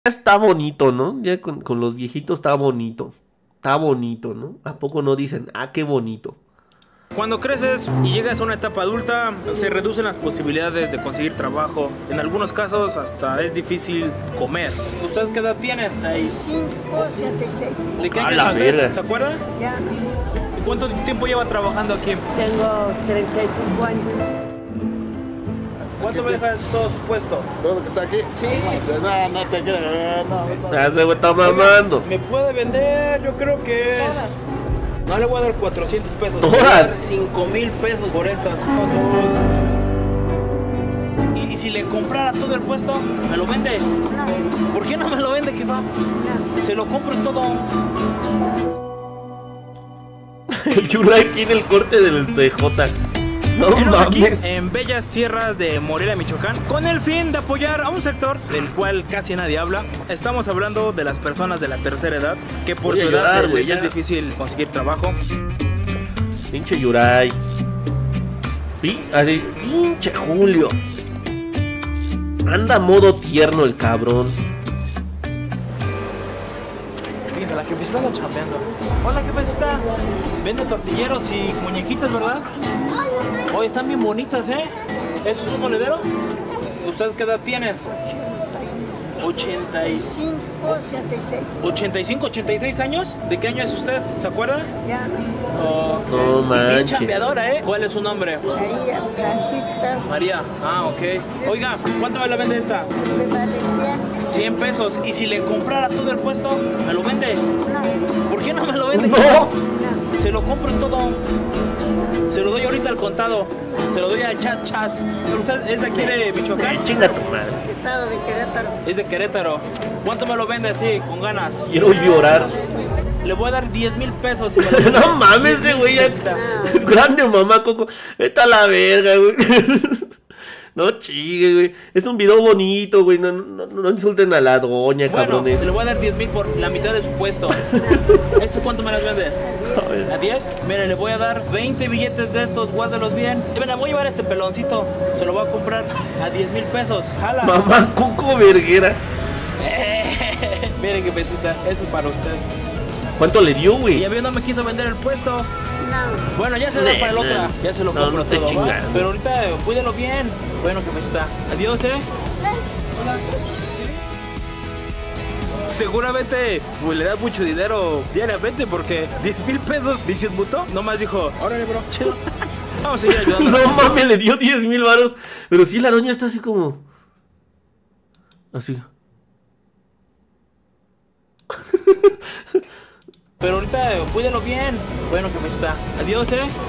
Está bonito, ¿no? Ya con los viejitos está bonito. Está bonito, ¿no? ¿A poco no dicen, ah, qué bonito? Cuando creces y llegas a una etapa adulta, se reducen las posibilidades de conseguir trabajo. En algunos casos hasta es difícil comer. ¿Usted qué edad tiene? 5, 7, 6. ¿De qué A año la es usted? verga. ¿Se acuerda? Ya ¿Y cuánto tiempo lleva trabajando aquí? tengo 35 años. ¿Cuánto me deja todo su puesto? ¿Todo lo que está aquí? Sí. No, no te creo. No. Ya se está mamando. ¿Me puede vender? Yo creo que... No le voy a dar 400 pesos. ¿Todas? Le voy a dar 5,000 pesos por estas. ¿Y si le comprara todo el puesto, me lo vende? No, ¿Por qué no me lo vende, jefa? no. Se lo compro todo. El Yulai tiene el corte del CJ. No Enos aquí mames. en bellas tierras de Morelia, Michoacán, con el fin de apoyar a un sector del cual casi nadie habla. Estamos hablando de las personas de la tercera edad, que por Voy a su edad llorar, güey, les ya. es difícil conseguir trabajo. Pinche Yuray. Así, pinche Julio. Anda a modo tierno el cabrón. Fíjense, la jefecita está chambeando. Hola, jefecita. Vende tortilleros y muñequitas, ¿verdad? Oye, están bien bonitas, ¿eh? ¿Eso es un monedero? ¿Usted qué edad tiene? 5, 7, 6. 85, 86 años. ¿De qué año es usted? ¿Se acuerda? Ya No Bien manches. chambeadora, ¿eh? ¿Cuál es su nombre? María Francisca. María. Ah, ok. Oiga, ¿cuánto me la vende esta? Este vale 100 pesos. ¿Y si le comprara todo el puesto, me lo vende? 100. No, ¿Por qué no me lo vende? No. no. Se lo compro todo. Se lo doy ahorita al contado. Se lo doy al chas chas. ¿Pero usted es de aquí de Michoacán? Chinga tu madre. Estado de Querétaro. Es de Querétaro. ¿Cuánto me lo vende así, con ganas? Quiero llorar. Le voy a dar 10,000 pesos si me lo vende. No mames, ese güey ya. Grande mamá Coco. Vete a la verga, güey. No chingue, güey. Es un video bonito, güey. No insulten a la doña, Bueno, cabrones. le voy a dar 10,000 por la mitad de su puesto. ¿Ese cuánto me las vende? ¿A 10? Mire, le voy a dar 20 billetes de estos, guárdelos bien. Y mira, voy a llevar este peloncito. Se lo voy a comprar a 10,000 pesos. Jala. Mamá Coco verguera. Miren qué pesita, eso es para usted. ¿Cuánto le dio, Y güey? ya vio, no me quiso vender el puesto. No. Bueno, ya se lo doy para el otro. Ya se lo No, compro no te todo, ¿va? chingas. Pero ahorita cuídelo bien. Bueno, que pesita. Adiós, Hola. Seguramente pues, le das mucho dinero diariamente porque 10,000 pesos, dices muto, nomás dijo, órale bro, chido. Vamos a seguir ayudando. No mames, le dio 10,000 varos. Pero sí, la doña está así como. Así. Pero ahorita cuídelo bien. Bueno, que pesita. Adiós,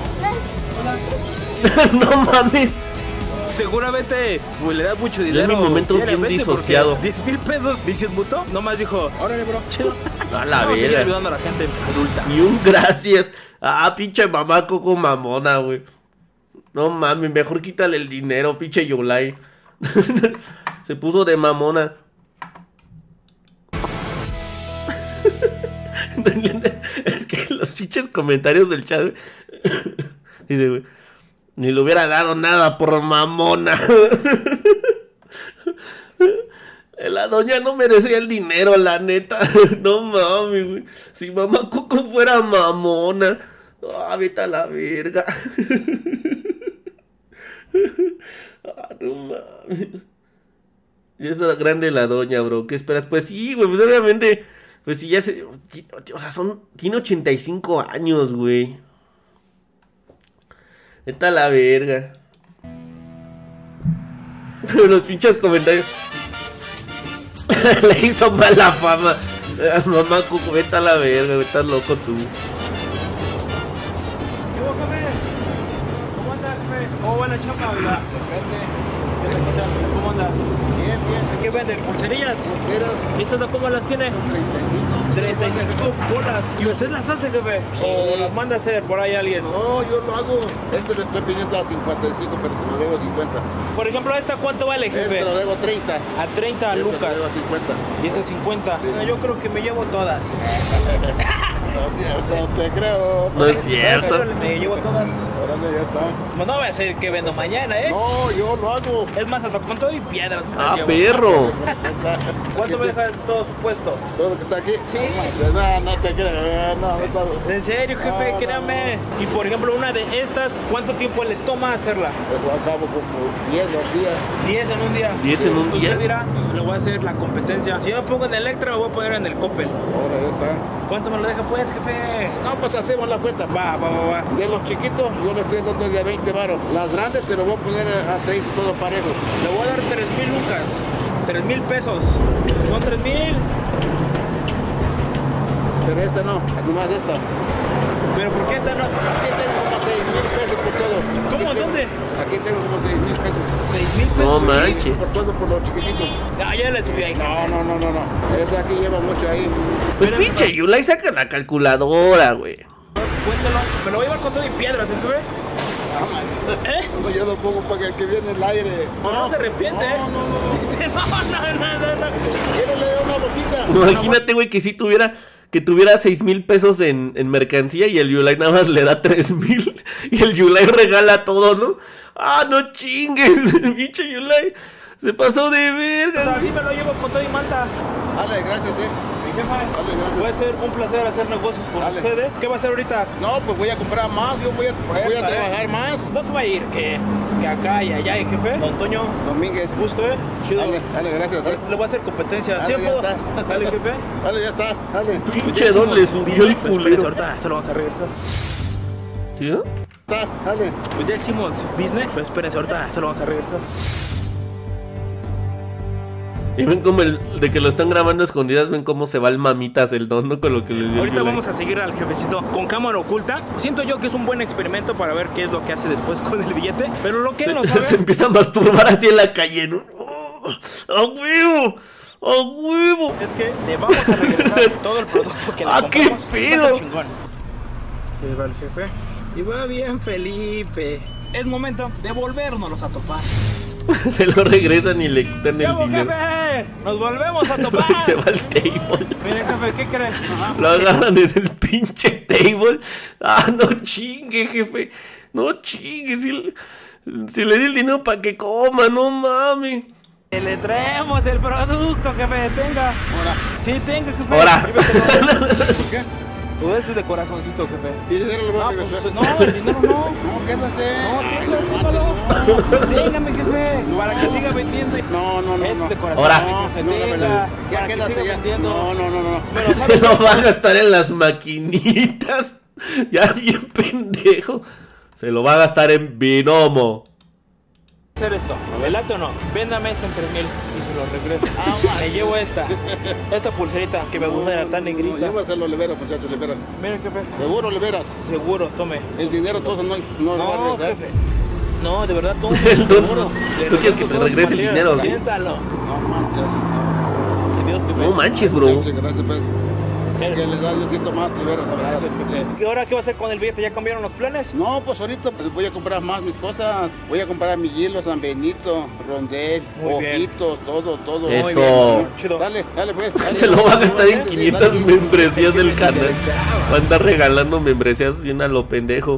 No mames. Seguramente pues, le das mucho dinero. mi momento bien diariamente disociado. porque 10,000 pesos, dices muto, nomás dijo, órale bro, chido. A la Vamos a seguir verga. ayudando a la gente adulta. Y un gracias. Ah, pinche mamá Coco mamona, güey. No mames, mejor quítale el dinero, pinche Yolai. Se puso de mamona. Es que los pinches comentarios del chat, güey. Dice, güey, ni le hubiera dado nada por mamona. La doña no merecía el dinero, la neta. No mames, güey. Si mamá Coco fuera mamona. Ah, vete a la verga. Ah, no mames. Y es la grande la doña, bro. ¿Qué esperas? Pues sí, güey. Pues obviamente. Pues sí, ya se. O sea, tiene 85 años, güey. Vete a la verga. Los pinches comentarios. Le hizo mala fama. Mamá Coco, vete a la verga, estás loco tú. ¿Cómo anda, jefe? ¿Cómo va la chapa, oiga? ¿Cómo anda? Bien. ¿Qué vende? ¿Pulserillas? Pero ¿Esas de cómo las tiene? 35 bolas. ¿Y usted las hace, jefe? ¿O las manda a hacer por ahí alguien? no, yo lo hago. Este le estoy pidiendo a 55, pero se lo debo 50. Por ejemplo, ¿esta cuánto vale, jefe? Este lo debo 30. A 30 Este lucas. lo debo a 50. Y este 50. Sí. No, yo creo que me llevo todas. No es cierto, no te creo. No es cierto. Me llevo todas. Órale, ya está. No voy a decir que vendo mañana, ¿eh? No, yo lo hago. Es más, hasta con todo y piedras. me las Ah, llevo. perro. ¿Cuánto me deja todo su puesto? Todo lo que está aquí. Sí. No, no te creo. No, no está. En serio, jefe, No, créame. Y por ejemplo, una de estas, ¿cuánto tiempo le toma hacerla? Pues lo acabo como 10 los días. 10 en un día. 10 en un día. Usted dirá, le voy a hacer la competencia. Si yo me pongo en Electra, me voy a poner en el Coppel. Ahora ya está. ¿Cuánto me lo deja, pues, jefe? No, pues hacemos la cuenta. Va. De los chiquitos, yo le estoy dando de a 20 varos. Las grandes te lo voy a poner a 30, todo parejo. Le voy a dar 3,000 lucas. 3,000 pesos. Son 3,000. Pero esta no, nomás esta. ¿Pero por qué esta no? Aquí tengo como 6,000 pesos por todo. ¿Cómo? Aquí ¿Dónde? Aquí tengo como 6,000 pesos. 6,000 pesos. No aquí. manches. Por todo, por los chiquititos. Ah, ya le subí ahí. No. Esa aquí lleva mucho ahí. Pues pinche Yulai, saca la calculadora, güey. Cuéntalo. Me lo voy a llevar con todo y piedras, ¿el jefe? ¿Eh? No, yo lo pongo para que viene el aire. No se arrepiente, ¿eh? No. Dice, no. ¿Quieres le doy una bolsita? No, imagínate, güey, que si tuviera 6,000 pesos en mercancía y el Yulai nada más le da 3,000 y el Yulai regala todo, ¿no? Ah, no chingues, el pinche Yulai se pasó de O verga. sea, así me lo llevo con todo y manta. Dale, gracias, Mi jefa, Dale, gracias. puede ser un placer hacer negocios con Dale. usted, ¿eh? ¿Qué va a hacer ahorita? No, pues voy a comprar más, yo voy a trabajar más. No se va a ir, que acá y allá, jefe. Don Toño, Domínguez. gusto, ¿eh? Chido. Dale, gracias. Le voy a hacer competencia. Dale, ¿Sí ya puedo? está. Dale, jefe. Dale, ya está. Dale. Pinche don le subió el Pues espérense, culero. ahorita se lo vamos a regresar. ¿Sí, no? Está, dale. Pues ya hicimos business, pero espérense, ahorita se lo vamos a regresar. Y ven como de que lo están grabando a escondidas, ven cómo se va el mamitas el don, ¿no? Con lo que les dio el Ahorita Yulai. vamos a seguir al jefecito con cámara oculta. Siento yo que es un buen experimento para ver qué es lo que hace después con el billete. Pero lo que él no Se sabe... empieza a masturbar así en la calle, ¿no? ¡Oh! ¡A huevo! ¡A huevo! Es que le vamos a regresar todo el producto que le ¡Ah, qué compramos. pedo! Está chingón. Ahí va el jefe. Y va bien, Felipe. Es momento de volvernos a topar. Se lo regresan y le quitan el ¡Vamos, dinero. jefe! ¡Nos volvemos a topar! Se va al table. Miren, jefe, ¿qué crees? Lo agarran desde el pinche table. Ah, no chingue, jefe. No chingue. Si le di el dinero para que coma, no mames. Le traemos el producto, jefe. Tenga. Ahora. Sí, tenga, jefe. Ahora. ¿Qué? Tú ese de corazoncito, jefe. ¿Y el dinero lo voy a Ah, regresar? pues, no, el dinero no. No, quédase. No, téngame, jefe. Para que siga vendiendo. No. Es de corazón. Ahora. jefe, No, tenga, dámelo. Ya para que quédase siga ya. vendiendo. No. Pero, Se ¿sabes lo qué? va a gastar en las maquinitas. Ya bien pendejo. Se lo va a gastar en binomo. Hacer esto, ¿me late o no? Véndame esta en 3,000 y se lo regreso. Me llevo esta pulserita que me gusta, era tan negrita. Llévaselo, Olivera, muchachos, Olivera. Miren, jefe, Seguro, Oliveras. seguro, tome. El dinero todo no lo va a No, regresar. jefe. No, de verdad, tome. El don- Seguro. Le ¿Tú quieres regreso que te todo su regrese el material. dinero, sí? Siéntalo. No manches. Que Dios te No bendiga. manches, bro. Muchas gracias, pues. Que le da Diosito más, Olivera. la verdad. Gracias, jefe. ¿Y ahora qué va a hacer con el billete? ¿Ya cambiaron los planes? No, pues ahorita pues, voy a comprar más mis cosas. Voy a comprar mi hilo, San Benito, rondel, Muy bien. ojitos, todo. Eso. Muy bien, chido. Dale, pues. Dale, Se lo va a gastar en dale, 500 dale. membresías del canal. Va a andar regalando membresías bien a lo pendejo.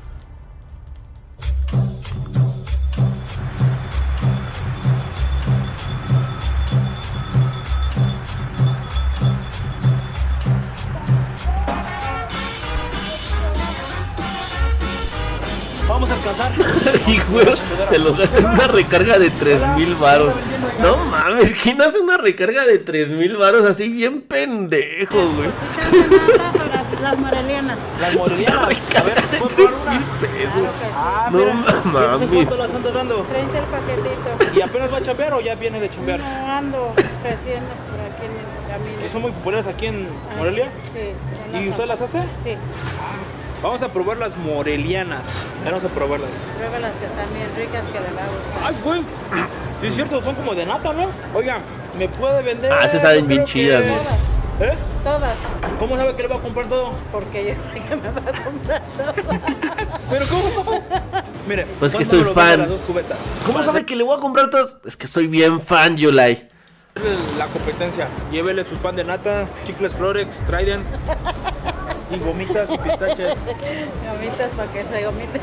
Vamos a alcanzar. Y güey, se los gasta en una recarga de 3,000 varos. No mames, ¿quién hace una recarga de 3,000 varos así bien pendejo, güey? Las morelianas. Las morelianas. A ver, De ¿puedo probar 3,000 una? pesos. Ah, No mira. mames. ¿Cuánto las andas dando? 30 el paquetito. ¿Y apenas va a chambear o ya viene de chambear? No ando creciendo por aquí en el camino. ¿Y son muy populares aquí en Morelia? Sí. son ¿Y usted las hace? Sí. Vamos a probar las morelianas. Vamos a probarlas. Prueba las que están bien ricas que le va a gustar. Ay, güey. Sí, es cierto, son como de nata, ¿no? Oiga, ¿me puede vender? Ah, se saben Yo bien creo chidas, que- güey. Todas. ¿Eh? Todas. ¿Cómo sabe que le va a comprar todo? Porque yo sé que me va a comprar todas. ¿Pero cómo? Mire, Pues que ¿cuánto soy me lo vende fan. las dos cubetas? ¿Cómo Para sabe que le voy a comprar todas? Es que soy bien fan, Yulai. hacerle la competencia. Llévele su pan de nata, chicles Clorex, Trident. Y gomitas y pistaches. Gomitas para que se gomiten.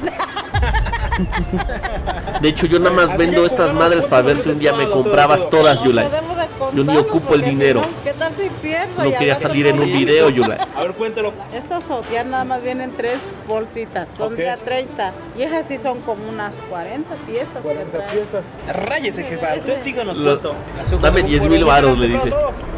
De hecho, yo nada más vendo estas madres para ver si un día me comprabas todas, Yulai. Yo ni ocupo el dinero. ¿Qué tal si pierdo? No quería salir en un video, Yulai. A ver, cuéntalo. Estos ya nada más vienen 3 bolsitas, son de a 30. Y esas sí son como unas 40 piezas. 40 piezas. Ráyese, jefa. Usted díganos Lo- cuánto. dame 10,000 varos, le dice.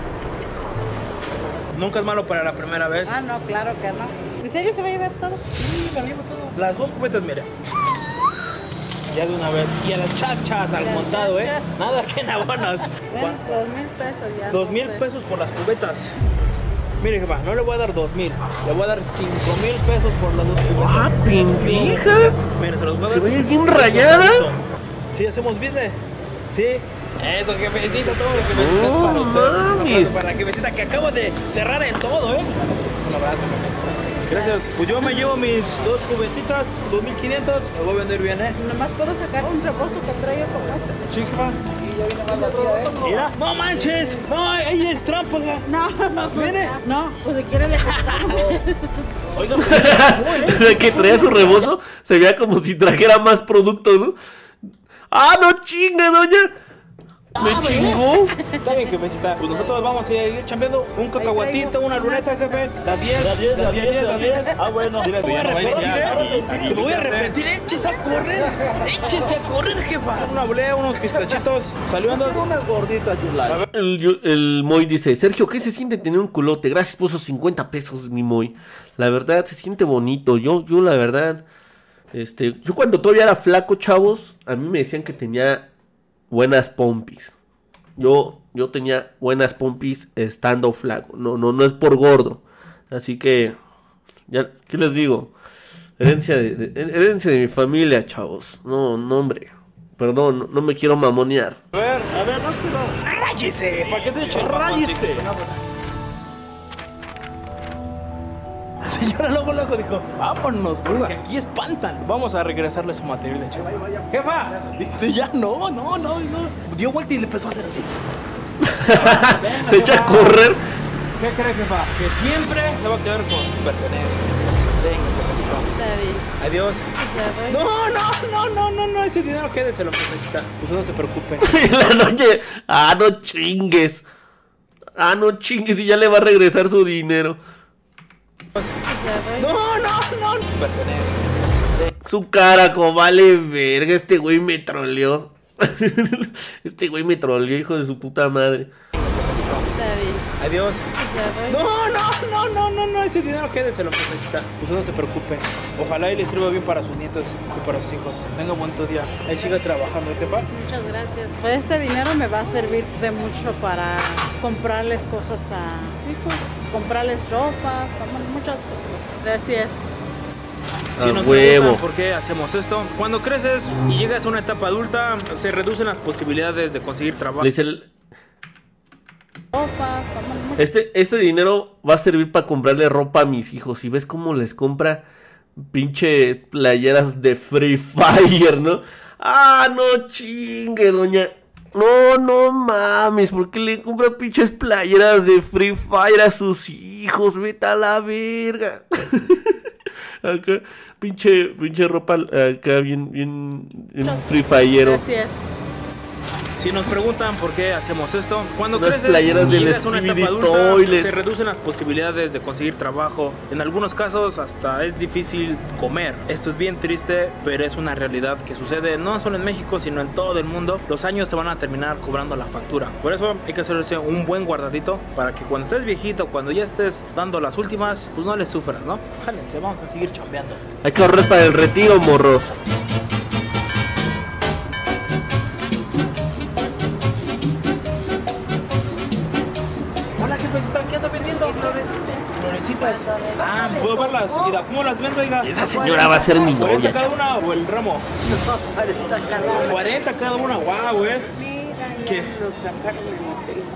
Nunca es malo para la primera vez. Ah, no, claro que no. ¿En serio se va a llevar todo? Sí, me llevo todo. Las 2 cubetas, mire. Ya de una vez. Y a las chachas al Las montado, chachas. Nada que en abonas. Bueno, 2,000 pesos ya. 2,000 no sé. pesos por las cubetas. Mire, jefa, no le voy a dar 2,000. Le voy a dar 5,000 pesos por las 2 cubetas. ¡Ah, pendeja! Mire, se los voy a Se dar. va a ir bien rayada. Sí, hacemos business. Sí. Eso, jefecita, todo lo que me No para usted. mames. Para la jefecita que acabo de cerrar en todo, Un abrazo. Gracias. Pues yo me llevo mis 2 cubetitas, 2,500. Lo voy a vender bien, Nomás puedo sacar un rebozo que traigo como este. Sí, jefa. Mira, no manches. No, ahí es trampa, jefa. No, Mire. no, pues si quiere le cortamos. Oiga, De que traía su rebozo, se veía como si trajera más producto, ¿no? ¡Ah, no chingue, doña! ¿Me chingó? Está bien, jefecita. Pues nosotros vamos a ir chambeando un cacahuatito, una luneta, jefe. Las 10, las 10. Ah, bueno. Se me voy a arrepentir, Se me voy a arrepentir. Échese a correr. Échese a correr, jefa. Una bolea, unos pistachitos. Saliendo. Unas gorditas, Yulai. El Moy dice, Sergio, ¿qué se siente tener un culote? Gracias por esos 50 pesos, mi Moy. La verdad, se siente bonito. Yo la verdad, yo cuando todavía era flaco, chavos, a mí me decían que tenía buenas pompis. Yo tenía buenas pompis estando flaco. No es por gordo. Así que, ya, ¿qué les digo? Herencia de mi familia, chavos. No, hombre. Perdón, no me quiero mamonear. A ver, no quiero. ¡Ráyese! ¿Para qué se eche el Ráyese. La señora luego dijo, vámonos, porque aquí espantan. Vamos a regresarle su material de chava. Jefa, dice ya no. Dio vuelta y le empezó a hacer así. Se echa a correr. ¿Qué cree, jefa? Que siempre se va a quedar con su pertenencia. Está bien. Adiós. Ya voy. No, ese dinero quédeselo, jefecita. Usted no se preocupe. En la noche. No chingues. No chingues y ya le va a regresar su dinero. Ya voy. No. Pertenencia. Su cara, como vale verga. Este güey me troleó. Este güey me troleó, hijo de su puta madre. Está bien. Adiós. Ya voy. No, ese dinero quédeselo, jefecita. Usted no se preocupe. Ojalá y le sirva bien para sus nietos y para sus hijos. Tenga buen día. Ahí siga trabajando, jefa. Muchas gracias. Pues este dinero me va a servir de mucho para comprarles cosas a hijos, comprarles ropa, muchas cosas. Gracias. Si A nos huevo. preguntan por qué hacemos esto, cuando creces y llegas a una etapa adulta, se reducen las posibilidades de conseguir trabajo. Le dice el- Ropa, muchas Este dinero va a servir para comprarle ropa a mis hijos. Y ves cómo les compra pinche playeras de Free Fire, ¿no? No chingue, doña. No mames, ¿por qué le compra pinches playeras de Free Fire a sus hijos? Vete a la verga. Acá, pinche ropa acá bien Free Fireero. gracias. Si nos preguntan por qué hacemos esto, cuando Unas creces playeras y del llegas a una etapa Skibidi adulta, Toilet. se reducen las posibilidades de conseguir trabajo. En algunos casos hasta es difícil comer. Esto es bien triste, pero es una realidad que sucede no solo en México, sino en todo el mundo. Los años te van a terminar cobrando la factura. Por eso hay que hacerse un buen guardadito para que cuando estés viejito, cuando ya estés dando las últimas, pues no les sufras, ¿no? Jálense, vamos a seguir chambeando. Hay que ahorrar para el retiro, morros. Hola, jefecita, ¿qué anda vendiendo? Florecitas. ¿Puedo verlas? Mira, ¿cómo las vendo, oiga? Esa señora va a ser mi 40 novia, cada una o el ramo? 40 cada una, guau, güey. ¿Qué?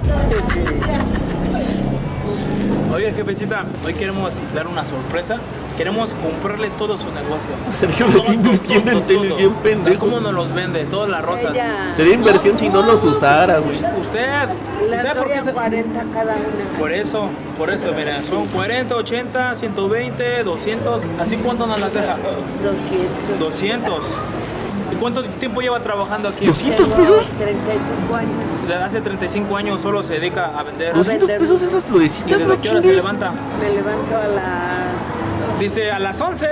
Oye, jefecita, hoy queremos dar una sorpresa. Queremos comprarle todo su negocio. Sergio lo está invirtiendo en tenis bien pendejo. ¿Cómo nos los vende? Todas las rosas. Sería inversión si no los usara, güey. Usted, ¿sabe por qué? 40 cada una. Por eso, mira, son 40, 80, 120, 200. ¿Así cuánto nos las deja? 200. 200. ¿Y cuánto tiempo lleva trabajando aquí? ¿200 pesos? 35 años. Desde hace 35 años solo se dedica a vender. 200 pesos esas ¿Y florecitas, desde no qué hora se chingues. levanta? Me levanto a las... Dice a las 11.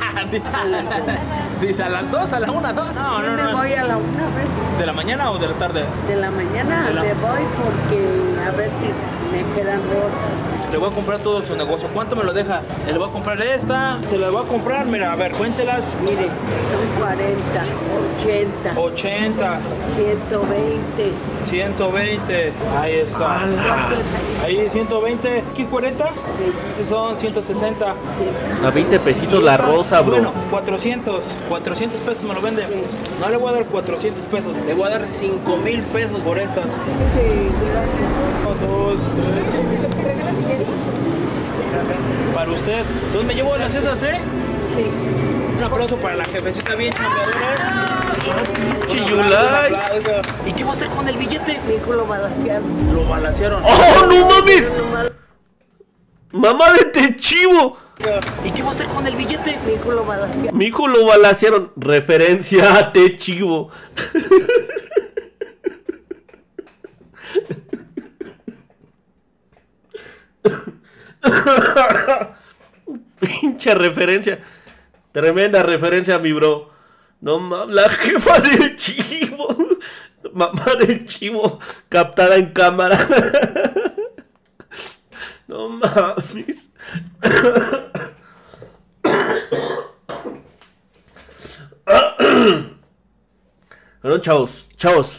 Dice a las 2, a la 1, 2. No, Me no. voy a la una vez. ¿De la mañana o de la tarde? De la mañana De la- me voy porque a ver si me quedan rosas. Le voy a comprar todo su negocio. ¿Cuánto me lo deja? Le voy a comprar esta. Se la voy a comprar. Mira, a ver, cuéntelas. Mire, son 40, 80, 80, 120. 120. Ahí está. Ahí 120. ¿Aquí 40? Sí, Son 160. sí. A 20 pesitos la rosa, bro. Bueno, 400. 400 pesos me lo vende. No le voy a dar 400 pesos. Le voy a dar 5,000 pesos por estas. Sí, gracias. 1, 2, 3. Para usted. Entonces me llevo las esas, ¿eh? Sí. Un aplauso para la jefecita bien chambeadora. Chiyulay. ¿Y qué va a hacer con el billete? Mi hijo lo balancearon. Lo balancearon. ¡Oh, no mames! Nomás ¡Mamá de Techivo! ¿Y qué va a hacer con el billete? mi hijo lo balancearon. Mi hijo lo balacearon. Referencia a Techivo. Pinche referencia. Tremenda referencia, mi bro. No mames, la jefa del chivo. Mamá del chivo captada en cámara. No mames. Bueno, chavos, chavos.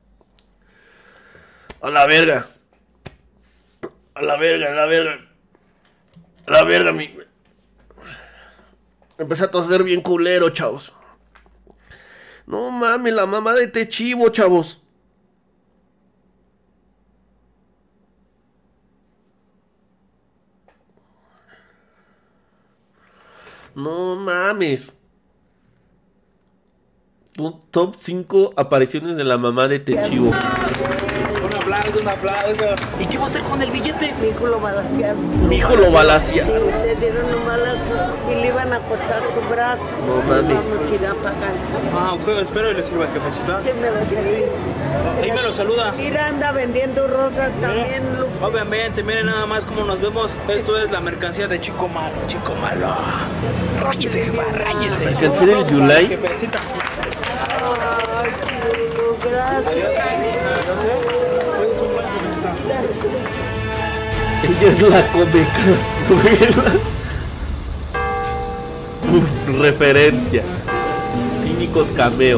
A la verga. A la verga, a la verga. A la verga, mi. Empecé a toser bien culero, chavos. No mames, la mamá de Techivo, chavos. No mames. Top 5 apariciones de la mamá de Techivo. Un aplauso. ¿Y qué va a hacer con el billete? Mi hijo lo balancearon. Mi hijo lo Sí, balacearon. le dieron un balazo y le iban a cortar su brazo. No mames. Vamos a ir a pagar. Ah, ok, espero y le sirva, jefecita. Sí, me lo quería. Ahí me lo saluda. Mira, anda vendiendo rosas también. Obviamente, miren nada más cómo nos vemos. Esto es la mercancía de Chico Malo, Chico Malo. Ráyese, jefa, ráyese. ¿Mercancía del Yulai? Jefecita. Ay, chico, gracias. Ella es la come cazuelas. Uf, referencia. Cínicos cameo.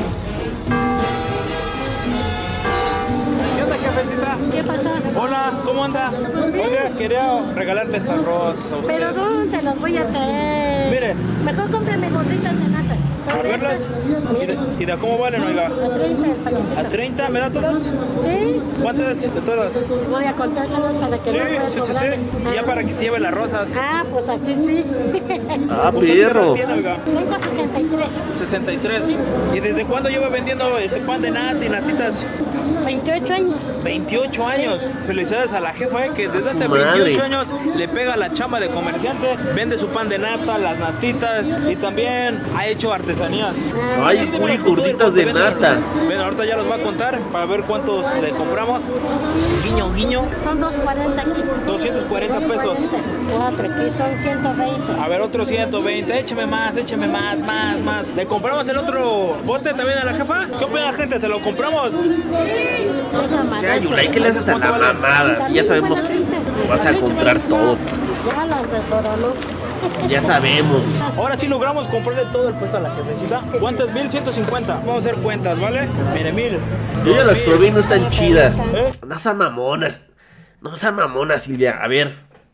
¿Qué onda, jefecita? ¿Qué pasó? Hola, ¿cómo anda? Oiga, quería regalarle estas rosas a usted. ¿Pero dónde las voy a traer? Mire. Mejor cómprame gorditas de natas. ¿A Son verlas? estas. ¿Y de cómo valen, oiga? A 30 el paquetito. ¿A 30? ¿Me da todas? ¿Sí? ¿Cuántas de todas? Voy a contárselas para que Sí, no pueda sí, sí, cobrar. sí. Y ya para que se lleve las rosas. Ah, pues así sí. Ah, ¿Usted qué edad perro. tiene, oiga? Tengo 63. 63. ¿Y desde cuándo lleva vendiendo este pan de nata y natitas? 28 años. 28 años. Felicidades a la jefa, que desde hace Su madre. 28 años le pega la chamba de comerciante, vende su pan de nata, las natitas y también ha hecho artesanías. Ay, Sí, dime uy, las fotos de gorditas de cuánto venden. nata. Bueno, ahorita ya los va a contar para ver cuántos le compramos. Guiño, guiño. Son 240 aquí. 240 pesos. 4, aquí son 120. A ver, otro 120. Écheme más, más. ¿Le compramos el otro bote también a la jefa? ¿Qué opina la gente? ¿Se lo compramos? Oiga, más Ya, este. Yulai, ¿qué le haces a la mamada? Si ya sabemos que vas a comprar todo. Ya las de Dorolú. Ya sabemos. Ahora sí logramos comprarle todo el puesto a la jefecita. ¿Cuántas? 1150. Vamos a hacer cuentas, ¿vale? Mire, 1000. Yo ya las probé y no están chidas. ¿Eh? No sean mamonas. No sean mamonas, Silvia. A ver.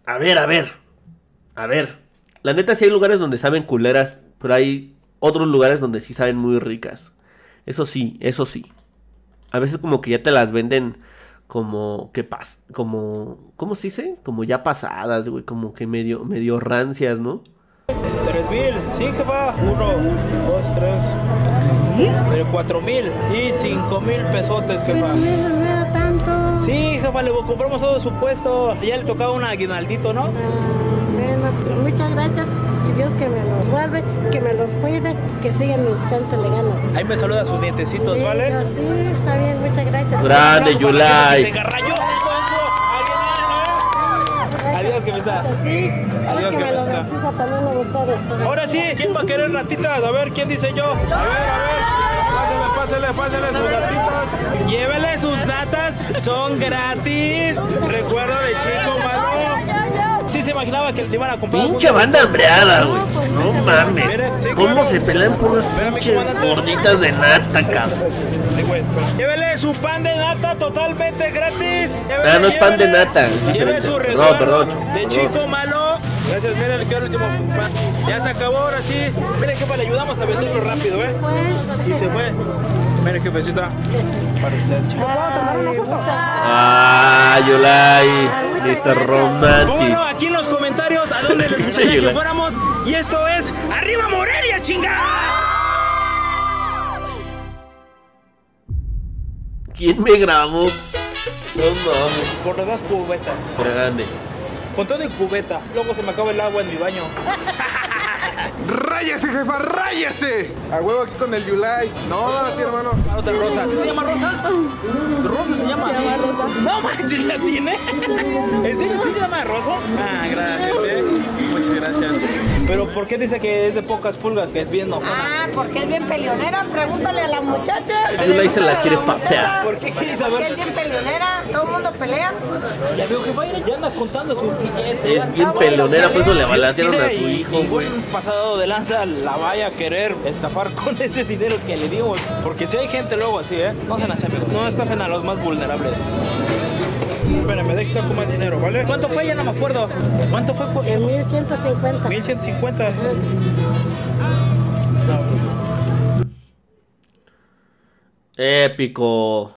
La neta sí hay lugares donde saben culeras, pero hay otros lugares donde sí saben muy ricas. Eso sí. A veces como que ya te las venden como como ¿cómo se dice? Como ya pasadas, güey, como que medio rancias, ¿no? 3,000, sí, jefa. 1, 2, 3. Pero 4,000 y 5,000 pesotes, jefa. No era tanto. Sí, jefa, le compramos todo su puesto. Ya le tocaba un aguinaldito, ¿no? Bueno, muchas gracias. Y Dios que me los guarde, que me los cuide, que sigan echándole ganas. Ahí me saluda sus nietecitos, Sí, ¿vale? sí, está bien, muchas gracias. Grande, Yulai. Se agarrayó con su aguinaldo. Adiós, que me está. Sí, Adiós, es que que me lo está. bendiga también a ustedes. Ahora sí, ¿quién va a querer ratitas? A ver, ¿quién dice yo? A ver. Pásale sus ratitas. Llévele sus natas, son gratis. Recuerdo de chico, malo. Sí se imaginaba que le iban a comprar. Pinche banda hambreada, güey. No mames. Mire, sí, ¿Cómo claro. se pelean por unas Espérame, pinches comandante. gorditas de nata, cabrón? Llévele su pan de nata totalmente gratis. Ah, no es pan de nata, es Lleve diferente. su Perdón, recuerdo perdón. de chico malo. Gracias, mire, le quedó el último pan. Ya se acabó, ahora sí. Mire, jefa, le ayudamos a venderlo rápido, ¿eh? Y se fue. Mire, jefecita. Para usted, chico. Ah, Yulai. Está ¿Cómo romántico. no? Aquí en los comentarios a dónde les gustaría que fuéramos. Y esto es ¡Arriba Morelia, chingada! ¿Quién me grabó? No mames. Por las 2 cubetas. Grande. Con todo en cubeta. Luego se me acaba el agua en mi baño. ¡Ráyese, jefa! ¡Ráyese! A huevo aquí con el Yulai. No, a ti, hermano. Otra Rosa. ¿Sí se llama Rosa? Rosa se llama. No manches, ¿la tiene? ¿En serio sí se llama Rosa? Ah, gracias, muchas gracias. Pero ¿por qué dice que es de pocas pulgas? Que es bien nojona. Ah, porque es bien peleonera. Pregúntale a la muchacha. Yulai se la quiere Pregúntale a papear. muchacha. ¿Por qué quieres Porque saber? es bien peleonera. Todo el mundo pelea. Ya veo que vaya, ya anda contando sus billetes. Es bien peleonera, por eso le balancearon a su hijo, Ningún güey. pasado de lanza la vaya a querer estafar con ese dinero que le digo. Porque si hay gente luego así, no sean así, amigos. No estafen a los más vulnerables. Espérame, de que saco más dinero, ¿vale? ¿Cuánto fue? Ya no me acuerdo. ¿Cuánto fue? En 1150. 1150. Épico.